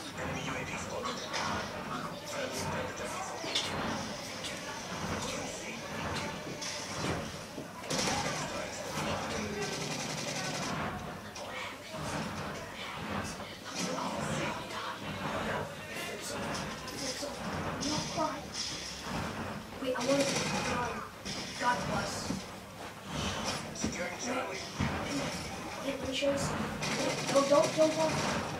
Wait, I want to God bless. Wait, let me show you something. No, don't jump off.